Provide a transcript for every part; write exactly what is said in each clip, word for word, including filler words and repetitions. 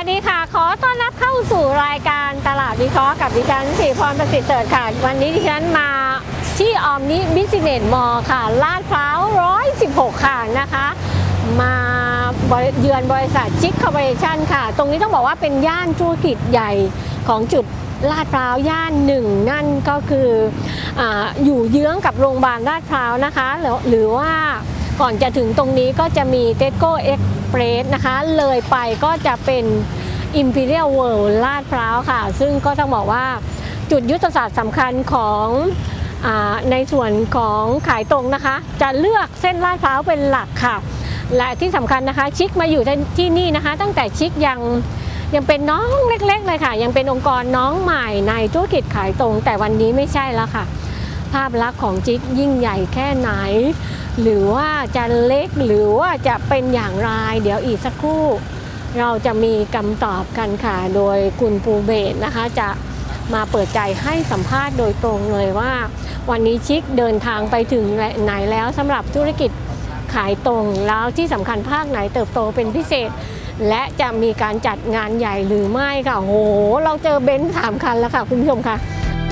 สดีค่ะขอต้อนรับเข้าสู่รายการตลาดวิเคราะห์กับดิฉันสิริพรประสิทธิ์เสริฐค่ะวันนี้ดิฉันมาที่ออมนิบิสเนสมอลล์ค่ะลาดพร้าวหนึ่งร้อยสิบหกค่ะนะคะมาเยือนบริษัทชิคคอร์ปอเรชั่นค่ะตรงนี้ต้องบอกว่าเป็นย่านธุรกิจใหญ่ของจุดลาดพร้าวย่านหนึ่งนั่นก็คืออ่าอยู่เยื้องกับโรงพยาบาลลาดพร้าวนะคะหรือว่าก่อนจะถึงตรงนี้ก็จะมีเทสโก้เอ็กซ์เพรสนะคะเลยไปก็จะเป็น Imperial World ลาดพร้าวค่ะซึ่งก็ต้องบอกว่าจุดยุทธศาสตร์สำคัญของอ่าในส่วนของขายตรงนะคะจะเลือกเส้นลาดพร้าวเป็นหลักค่ะและที่สำคัญนะคะชิคมาอยู่ที่นี่นะคะตั้งแต่ชิคยังยังเป็นน้องเล็กๆเลยค่ะยังเป็นองค์กรน้องใหม่ในธุรกิจขายตรงแต่วันนี้ไม่ใช่แล้วค่ะภาพลักษณ์ของชิคยิ่งใหญ่แค่ไหนหรือว่าจะเล็กหรือว่าจะเป็นอย่างไรเดี๋ยวอีกสักครู่เราจะมีคำตอบกันค่ะโดยคุณปูเบศนะคะจะมาเปิดใจให้สัมภาษณ์โดยตรงเลยว่าวันนี้ชิคเดินทางไปถึงไหนแล้วสำหรับธุรกิจขายตรงแล้วที่สำคัญภาคไหนเติบโตเป็นพิเศษและจะมีการจัดงานใหญ่หรือไม่ค่ะโหเราเจอเบนซ์สามคันแล้วค่ะคุณผู้ชมค่ะ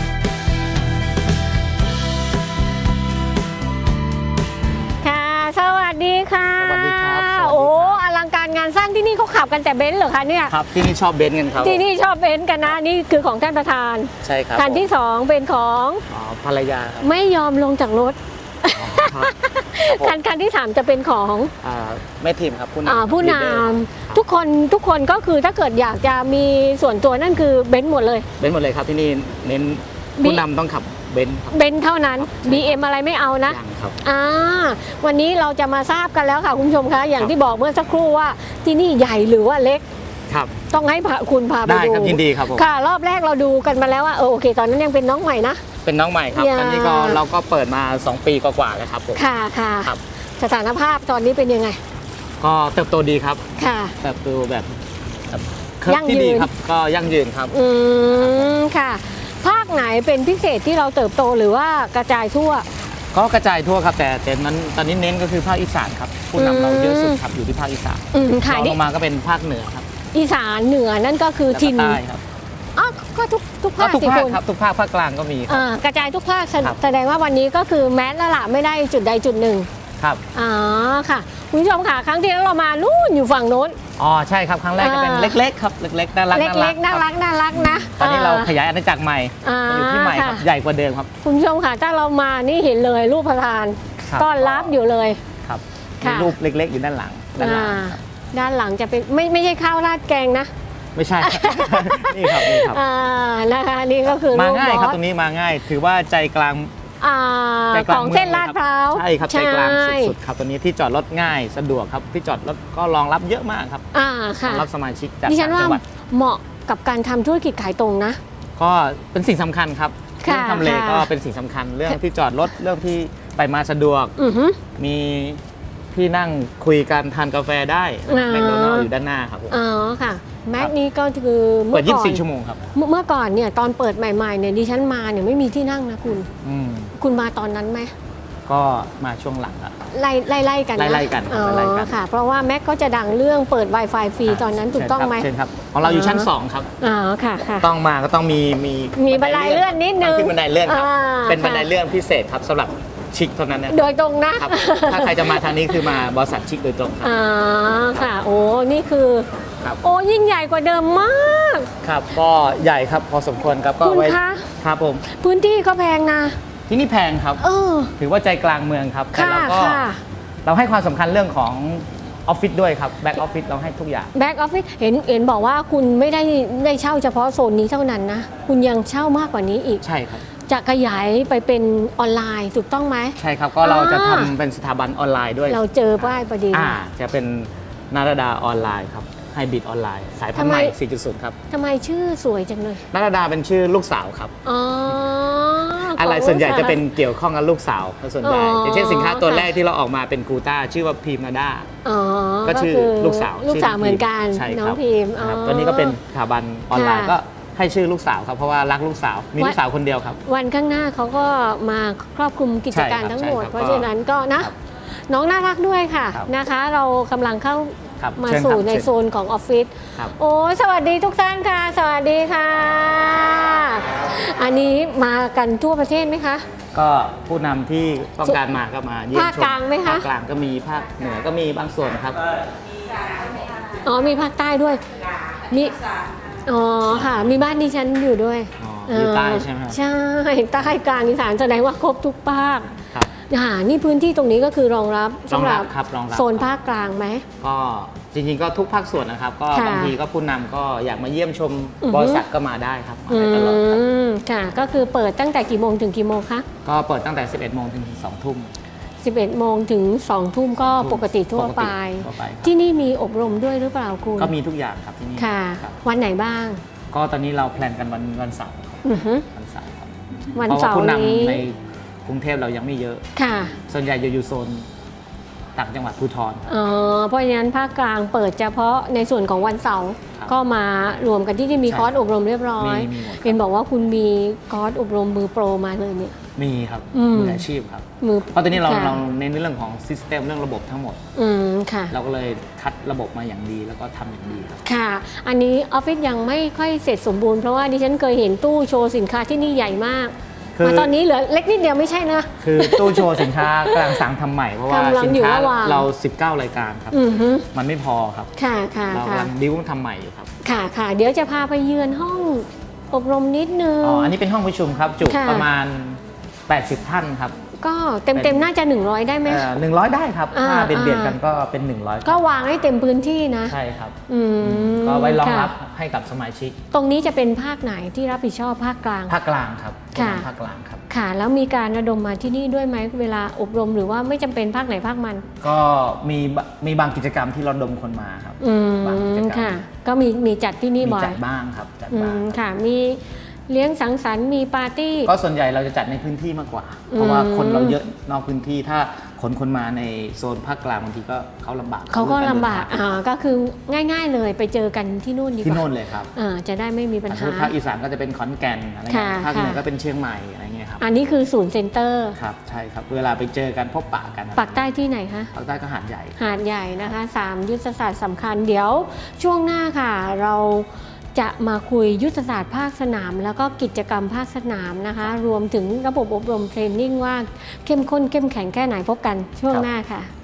ค่ะสวัสดีค่ะสวัสดีครับโอ้อลังการงานสร้างที่นี่เขาขับกันแต่เบนซ์เหรอคะเนี่ยครับที่นี่ชอบเบนซ์กันครับที่นี่ชอบเบนซ์กันนะนี่คือของท่านประธานใช่ครับคันที่สองเป็นของอ๋อภรรยาไม่ยอมลงจากรถคันคันที่สามจะเป็นของแม่ทีมครับผู้นำผู้นำทุกคนทุกคนก็คือถ้าเกิดอยากจะมีส่วนตัวนั่นคือเบนซ์หมดเลยเบนซ์หมดเลยครับที่นี่เน้นผู้นำต้องขับเบนซ์เบนซ์เท่านั้น บี เอ็ม อะไรไม่เอานะอ่าวันนี้เราจะมาทราบกันแล้วค่ะคุณผู้ชมคะอย่างที่บอกเมื่อสักครู่ว่าที่นี่ใหญ่หรือว่าเล็กครับต้องให้คุณพาไปดูได้ครับยินดีครับผมค่ะรอบแรกเราดูกันมาแล้วว่าเออโอเคตอนนั้นยังเป็นน้องใหม่นะเป็นน้องใหม่ครับตอนนี้ก็เราก็เปิดมาสองปีกว่าๆแล้วครับผมค่ะค่ะสถานภาพตอนนี้เป็นยังไงก็เติบโตดีครับค่ะเติบโตแบบยั่งยืนครับก็ยั่งยืนครับอืมค่ะภาคไหนเป็นพิเศษที่เราเติบโตหรือว่ากระจายทั่วก็กระจายทั่วครับแต่แต่นั้นตอนนี้เน้นก็คือภาคอีสานครับผู้นำเราเยอะสุดครับอยู่ที่ภาคอีสานรองลงมาก็เป็นภาคเหนือครับอีสานเหนือนั่นก็คือถิ่นใต้ครับอ๋อก็ทุกทุกภาคทุกภาคครับทุกภาคภาคกลางก็มีอ่ากระจายทุกภาคแสดงว่าวันนี้ก็คือแมสแล้วล่ะไม่ได้จุดใดจุดหนึ่งครับอ๋อค่ะคุณผู้ชมค่ะครั้งที่แล้วเรามานู่นอยู่ฝั่งโน้นอ๋อใช่ครับครั้งแรกจะเป็นเล็กๆครับเล็กๆน่ารักเล็กๆน่ารักน่ารักนะตอนนี้เราขยายอาณาจักรใหม่อยู่ที่ใหม่ครับใหญ่กว่าเดิมครับคุณผู้ชมค่ะถ้าเรามานี่เห็นเลยรูปประธานต้อนรับอยู่เลยครับมีรูปเล็กๆอยู่ด้านหลังด้านหลังด้านหลังจะเป็นไม่ไม่ใช่ข้าวราดแกงนะไม่ใช่นี่ครับนี่ครับอ่านะคะนี่ก็คือมาง่ายครับตรงนี้มาง่ายถือว่าใจกลางของเส้นลาดพร้าวใช่ครับใจกลางสุดๆครับตัวนี้ที่จอดรถง่ายสะดวกครับที่จอดรถก็รองรับเยอะมากครับอ่าค่ะรับสมาชิกจากจังหวัดเหมาะกับการทำธุรกิจขายตรงนะก็เป็นสิ่งสำคัญครับเรื่องทำเลก็เป็นสิ่งสำคัญเรื่องที่จอดรถเรื่องที่ไปมาสะดวกมีที่นั่งคุยกันทานกาแฟได้แมคโดนัลด์อยู่ด้านหน้าครับอ๋อค่ะแม็กนี้ก็คือเมื่อก่อนเปิดยี่สิบสี่ชั่วโมงครับเมื่อก่อนเนี่ยตอนเปิดใหม่ๆเนี่ยดิฉันมาเนี่ยไม่มีที่นั่งนะคุณคุณมาตอนนั้นไหมก็มาช่วงหลังครับไล่ไล่กันนะไล่กันอ๋อค่ะเพราะว่าแม็กก็จะดังเรื่องเปิด Wi-Fi ฟรีตอนนั้นถูกต้องไหมเช่นครับของเราอยู่ชั้นสองครับอ๋อค่ะต้องมาก็ต้องมีมีมีบันไดเลื่อนนิดนึงขึ้นบันไดเลื่อนครับเป็นบันไดเลื่อนพิเศษครับสำหรับชิคเท่านั้นนะโดยตรงนะถ้าใครจะมาทางนี้คือมาบริษัทชิคโดยตรงครับอ๋อค่ะโอ้นี่คือโอ้ยิ่งใหญ่กว่าเดิมมากครับก็ใหญ่ครับพอสมควรครับก็ไว้ครับผมพื้นที่ก็แพงนะที่นี่แพงครับถือว่าใจกลางเมืองครับแต่เราก็เราให้ความสำคัญเรื่องของออฟฟิศด้วยครับแบ็กออฟฟิศเราให้ทุกอย่างแบ็กออฟฟิศเห็นเห็นบอกว่าคุณไม่ได้ได้เช่าเฉพาะโซนนี้เท่านั้นนะคุณยังเช่ามากกว่านี้อีกใช่ครับจะขยายไปเป็นออนไลน์ถูกต้องไหมใช่ครับก็เราจะทำเป็นสถาบันออนไลน์ด้วยเราเจอป้ายพอดีอ่าจะเป็นนาฏดาออนไลน์ครับไฮบริดออนไลน์สายพันธุ์ใหม่ สี่จุดศูนย์ ครับทำไมชื่อสวยจังเลยนาฏดาเป็นชื่อลูกสาวครับอ๋ออะไรส่วนใหญ่จะเป็นเกี่ยวข้องกับลูกสาวส่วนใหญ่อย่างเช่นสินค้าตัวแรกที่เราออกมาเป็นกูต้าชื่อว่าพีมนาดาก็ชื่อลูกสาวลูกสาวเหมือนกันน้องพีมตอนนี้ก็เป็นสถาบันออนไลน์ก็ให้ชื่อลูกสาวครับเพราะว่ารักลูกสาวมีลูกสาวคนเดียวครับวันข้างหน้าเขาก็มาครอบคลุมกิจการทั้งหมดเพราะฉะนั้นก็นะน้องน่ารักด้วยค่ะนะคะเรากำลังเข้าครับมาเชิญสู่ครับในเชิญโซนของออฟฟิศครับโอ้ยสวัสดีทุกท่านค่ะ สวัสดีค่ะ อันนี้มากันทั่วประเทศไหมคะก็ผู้นำที่ต้องการมาก็มาเยี่ยมชมภาคกลางไหมคะภาคกลางก็มีภาคเหนือก็มีบางส่วนครับอ๋อมีภาคใต้ด้วยมีอ๋อค่ะมีบ้านดิฉันอยู่ด้วยอ๋ออยู่ใต้ใช่ไหมครับใช่ใต้กลางอีสานแสดงว่าครบทุกภาคครับอ่านี่พื้นที่ตรงนี้ก็คือรองรับรองรับสำหครับรองรับโซนภาคกลางไหมก็จริงๆก็ทุกภาคส่วนนะครับ ก็ค่ะบางทีก็ผู้นำก็อยากมาเยี่ยมชมอือฮึบริษัทก็มาได้ครับมาอืได้ตลอดครับมค่ะก็คือเปิดตั้งแต่กี่โมงถึงกี่โมงคะก็เปิดตั้งแต่ สิบเอ็ดโมงถึงสองทุ่มสิบเอ็ดโมงถึงสองทุ่มก็ปกติทั่วไปปกติทั่วไปครับที่นี่มีอบรมด้วยหรือเปล่าคุณก็มีทุกอย่างครับที่นี่ค่ะครับวันไหนบ้างก็ตอนนี้เราแพลนกันวันวันเสาร์ครับอือฮึวันเสาร์ครับวันเพราะว่าเสาร์ผู้นี้นำในกรุงเทพเรายังไม่เยอะค่ะส่วนใหญ่จะอยู่โซนต่างจังหวัดภูธรอ๋อเพราะฉะนั้นภาคกลางเปิดเฉพาะในส่วนของวันเสาร์ครับก็มารวมกันที่ที่มีใช่คอร์สอบรมเรียบร้อยมีมีหมดครับเห็นบอกว่าคุณมีคอร์สอบรมมือโปรมาเลยเนี่ยมีครับอืมมืออาชีพครับมือเพราะตอนนี้เราค่ะเราเน้นในเรื่องของซิสเต็มเรื่องระบบทั้งหมดอืมค่ะเราก็เลยคัดระบบมาอย่างดีแล้วก็ทำอย่างดีครับค่ะ อันนี้ออฟฟิศยังไม่ค่อยเสร็จสมบูรณ์เพราะว่าดิฉันเคยเห็นตู้โชว์สินค้าที่นี่ใหญ่มากคือมาตอนนี้เหลือเล็กนิดเดียวไม่ใช่นะคือตู้โชว์สินค้ากำลังสั่งทำใหม่เพราะว่ากำลังสินอยู่ค้าระหว่างเราสิบเก้ารายการครับอือฮึมันไม่พอครับค่ะค่ะเราค่ะกำลังดิ้วทำใหม่อยู่ครับค่ะค่ะ เดี๋ยวจะพาไปเยือนห้องอบรมนิดนึงอ๋ออันนี้เป็นห้องประชุมครับจุค่ะประมาณแปดสิบท่านครับก็เต็มเต็มๆน่าจะหนึ่งร้อยได้ไหมหนึ่งร้อยได้ครับอ่าถ้าเป็นเบียดอ่ากันก็เป็นหนึ่งร้อยก็วางให้เต็มพื้นที่นะใช่ครับอืมก็ไว้รองรับค่ะให้กับสมาชิกตรงนี้จะเป็นภาคไหนที่รับผิดชอบภาคกลางภาคกลางครับค่ะภาคกลางครับค่ะ แล้วมีการระดมมาที่นี่ด้วยไหมเวลาอบรมหรือว่าไม่จำเป็นภาคไหนภาคมันก็มีบมีบางกิจกรรมที่เราดมคนมาครับอืบางกิจมกรรมค่ะ ก็มีมีจัดที่นี่มีบ่อยจัดบ้างครับจัดอืบ้างมค่ะ มีเลี้ยงสังสรรค์มีปาร์ตี้ก็ส่วนใหญ่เราจะจัดในพื้นที่มากกว่า เพราะว่าคนเราเยอะนอกพื้นที่ถ้าขนคนมาในโซนภาคกลางบางทีก็เขาลำบากเขาก็รื่องลำบากเดินทงอ่าก็คือง่ายๆเลยไปเจอกันที่นู่นดีกที่ว่าโน่นเลยครับอ่าจะได้ไม่มีปัญสมหามติภาคอีสานก็จะเป็นขอนแก่นอะไรเงี้ยค่ะภาคเหนือค่ะก็เป็นเชียงใหม่อะไรเงี้ยครับอันนี้คือศูนย์เซ็นเตอร์ครับใช่ครับเวลาไปเจอกันพบปะกันปักใต้ที่ไหนคะภาคใต้ก็หาดใหญ่หาดใหญ่นะคะสามยุทธศาสตร์สำคัญเดี๋ยวช่วงหน้าค่ะ เราจะมาคุยยุทธศาสตร์ภาคสนาม แล้วก็กิจกรรมภาคสนามนะคะ รวมถึงระบบอบรมเทรนนิ่งว่าเข้มข้นเข้มแข็งแค่ไหนพบกันช่วงหน้าค่ะ